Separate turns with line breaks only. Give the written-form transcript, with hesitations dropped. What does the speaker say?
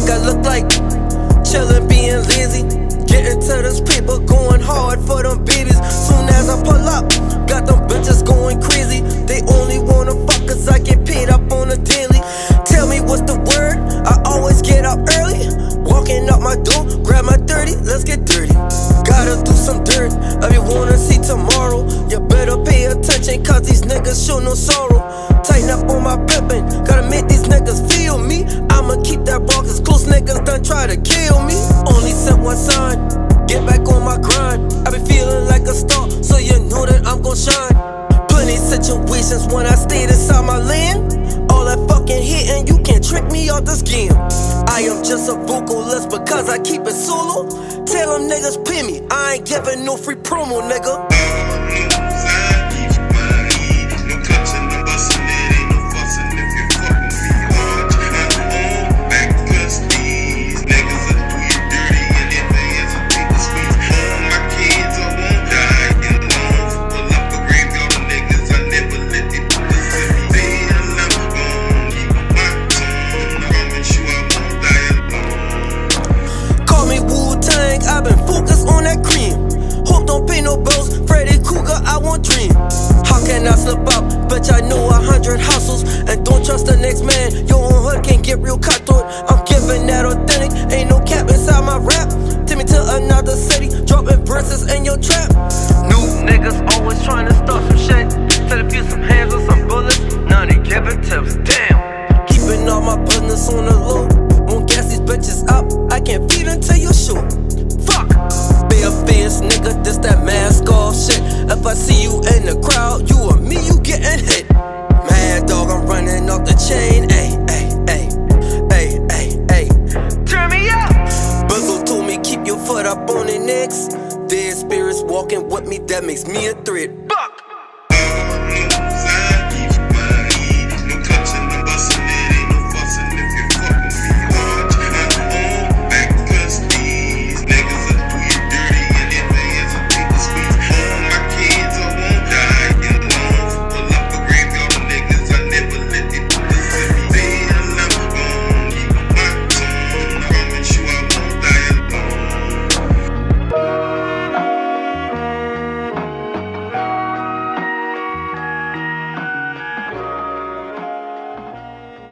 think I look like? Chillin', being lazy, getting to this paper, going hard for them babies. Soon as I pull up, got them bitches going crazy. They only wanna fuck cause I get paid up on a daily. Tell me what's the word, I always get up early. Walking out my door, grab my 30, let's get dirty. Gotta do some dirt, if you wanna see tomorrow, you better pay attention cause these niggas show no sorrow. Tighten up on my pippin', gotta make these niggas feel me. I'ma keep that ball cause close niggas done try to kill me. Only sent one sign, get back on my grind. I be feeling like a star, so you know that I'm gon' shine. Plenty situations when I stayed inside my lane. All that fucking hitting, you can't trick me off this game. I am just a vocalist because I keep it solo. Tell them niggas pay me, I ain't giving no free promo, nigga. I've been focused on that cream. Hope don't pay no bills. Freddy Krueger, I won't dream. How can I slip up? Bitch, I know 100 hustles. And don't trust the next man. Your own hood can get real cutthroat. I'm giving that authentic. Ain't no cap inside my rap. Take me to another city. Dropping verses in your trap. New niggas always trying to start some shit. Tell a few some hands or some bullets. Now they giving tips. Damn. Keeping all my business on the low. Won't gas these bitches up. I can't feed until you shoot. Fuck! Bare face, nigga, this that mask off shit. If I see you in the crowd, you or me, you getting hit. Mad dog, I'm running off the chain. Ayy, ayy, ayy, ayy, ayy, ayy. Turn me up! Bizzle told me keep your foot up on their necks. Dead spirits walking with me, that makes me a threat.